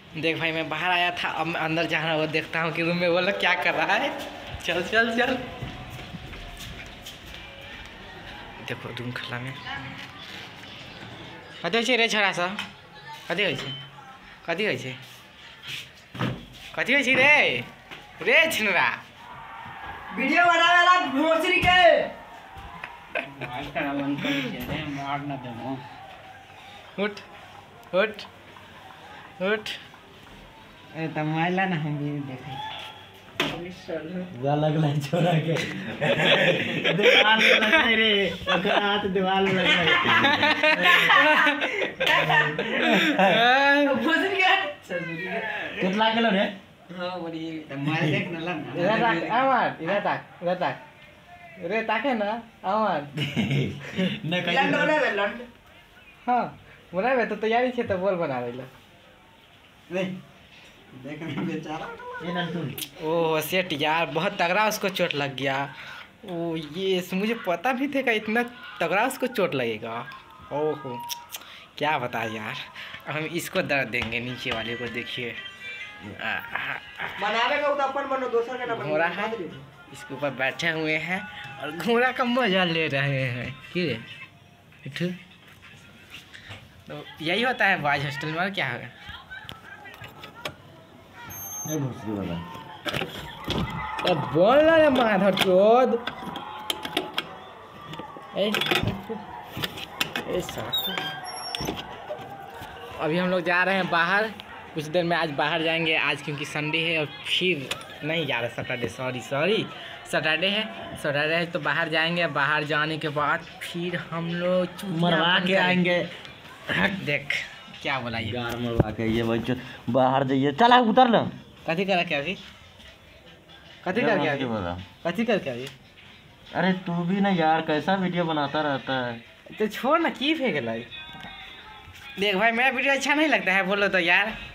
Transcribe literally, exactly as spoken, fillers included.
देख भाई मैं बाहर आया था, अब मैं अंदर जा रहा हूँ, देखता हूँ कि रूम में वो लोग क्या कर रहा है। चल चल चल देखो रूम खुला में कथी होइ छै रे छोरा सब, कथी होइ छै कथी होइ छै कथी होइ छै रे रे छिनरा वीडियो बनावे ला भोसरी के मार का मन कर दे मार ना दे। उठ उठ उठ ए त माइला ना हम भी देखे गलत लग छोरा के दीवार में लग रे ओकर हाथ दीवार में लग भोसरी के कितना किलो रे? हां बड़ी त मार देख ना ला इधर ताक आमार इधर ताक इधर ताक रे ताके ना आमार न कहीं लंड होले लंड। हाँ बनावे तो तैयारी छे तो बोल बनावे ला ले देख ना बेचारा ये ना तू। ओह सेट यार बहुत तगड़ा उसको चोट लग गया। ओ ये मुझे पता भी था कि इतना तगड़ा उसको चोट लगेगा। ओहो क्या बता यार, अब हम इसको दर्द देंगे नीचे वाले को। देखिए बनावे का तो अपन बनो दूसरा का ना घोड़ा है, इसके ऊपर बैठे हुए हैं और घोड़ा का मजा ले रहे हैं। कि तो यही होता है बॉयज हॉस्टल में, और क्या होगा। ए भोसरी वाला अब बोल रहा है माधव चोद ए ए साथ। अभी हम लोग जा रहे हैं बाहर, कुछ देर में आज बाहर जाएंगे आज, क्योंकि संडे है। और फिर नहीं जा रहे सैटरडे, सॉरी सॉरी सैटरडे है, सैटरडे है तो बाहर जाएंगे। बाहर जाने के बाद फिर हम लोग मरवा के आएंगे। देख क्या बोला ये, गार मरवा के ये बच्चों बाहर जाइए। चला उतर ना। कथी करा क्या अभी, कथी कर क्या अभी, बोला कथी कर क्या अभी। अरे तू भी ना यार कैसा वीडियो बनाता रहता है। तो छोड़ ना, की फेंक लाई। देख भाई मेरा वीडियो अच्छा नहीं लगता है बोलो तो यार।